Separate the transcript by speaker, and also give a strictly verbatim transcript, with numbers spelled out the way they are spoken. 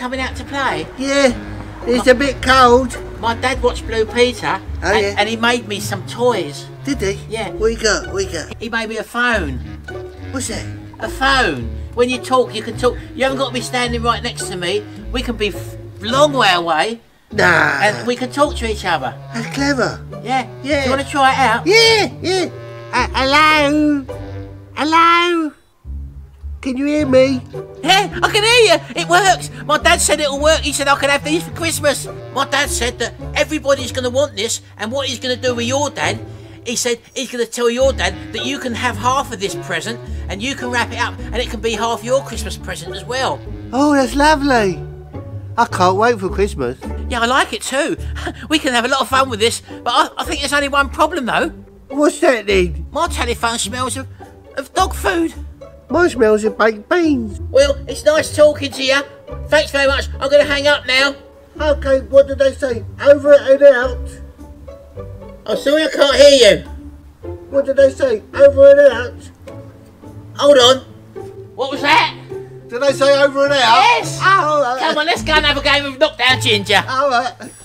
Speaker 1: coming out to play?
Speaker 2: Yeah, it's a bit cold.
Speaker 1: My dad watched Blue Peter,
Speaker 2: Oh,
Speaker 1: and,
Speaker 2: yeah.
Speaker 1: and he made me some toys.
Speaker 2: Did he?
Speaker 1: Yeah.
Speaker 2: What you got? What you got?
Speaker 1: He made me a phone.
Speaker 2: What's that?
Speaker 1: A phone. When you talk, you can talk. You haven't got to be standing right next to me. We can be f long way away,
Speaker 2: Nah.
Speaker 1: and we can talk to each other.
Speaker 2: That's clever.
Speaker 1: Yeah.
Speaker 2: Yeah.
Speaker 1: Do you want to try it out?
Speaker 2: Yeah, yeah. Uh, hello? Hello? Can you hear me?
Speaker 1: Yeah, I can hear you. It works. My dad said it'll work. He said I can have these for Christmas. My dad said that everybody's going to want this, and what he's going to do with your dad, he said he's going to tell your dad that you can have half of this present, and you can wrap it up, and it can be half your Christmas present as well.
Speaker 2: Oh, that's lovely. I can't wait for Christmas.
Speaker 1: Yeah, I like it too. We can have a lot of fun with this, but I, I think there's only one problem though.
Speaker 2: What's that then?
Speaker 1: My telephone smells of, of dog food.
Speaker 2: Mine smells of baked beans.
Speaker 1: Well, it's nice talking to you. Thanks very much. I'm going to hang up now.
Speaker 2: Okay, what did they say? Over and out.
Speaker 1: I'm sorry I can't hear you.
Speaker 2: What did they say? Over and out.
Speaker 1: Hold on. What was that?
Speaker 2: Did they say over and out?
Speaker 1: Yes.
Speaker 2: Oh, all right.
Speaker 1: Come on, let's go and have a game of knockdown ginger.
Speaker 2: All right.